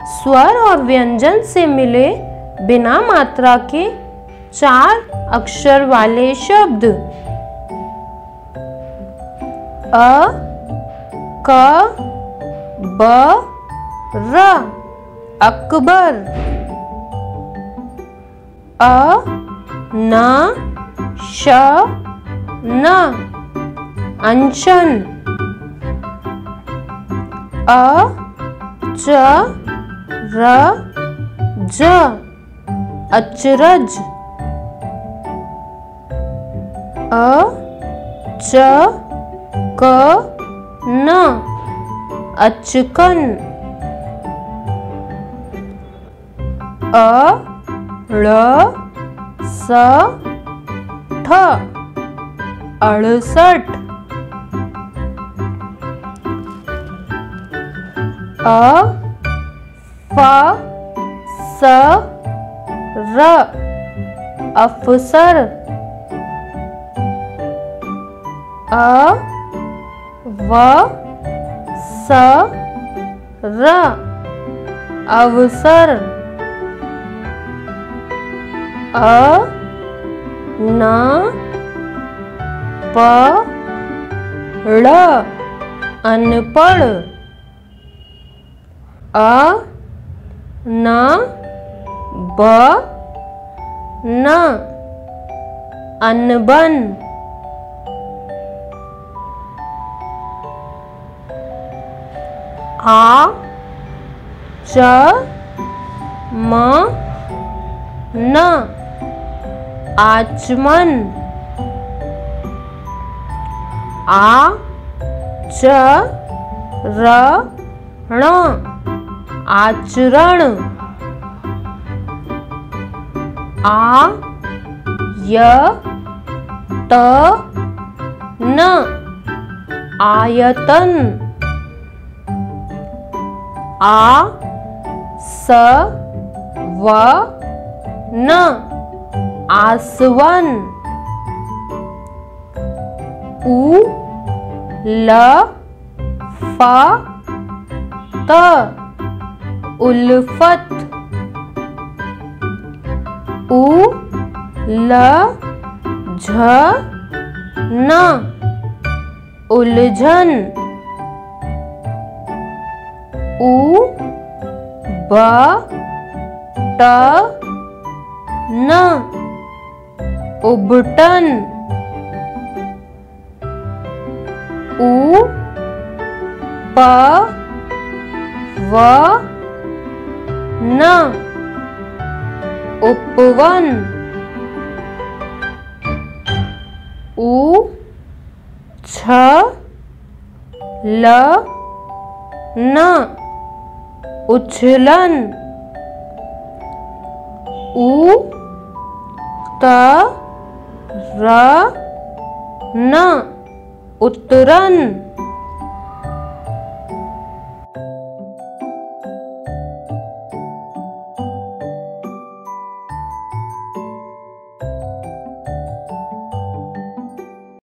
स्वर और व्यंजन से मिले बिना मात्रा के 4 अक्षर वाले शब्द। अ क ब र अकबर। अ न श न अनशन। अ च र ज अचरज। अ च क न अचकन। अ ळ स ठ अड़सठ। अ फ स र अफसर। अ व स र अवसर। अ न प ळ अनपढ़। अ न ब न अनबन। आ च म न आचमन। आ च र ण आचरण। आ य त न आयतन। आ स व न आसवन। उ ल फ त उल्फत। उ ल झ न उलझन। उ ब ट न उबटन। उ प व न उपवन। उ छ ल न उछलन। उ त र न उतरन।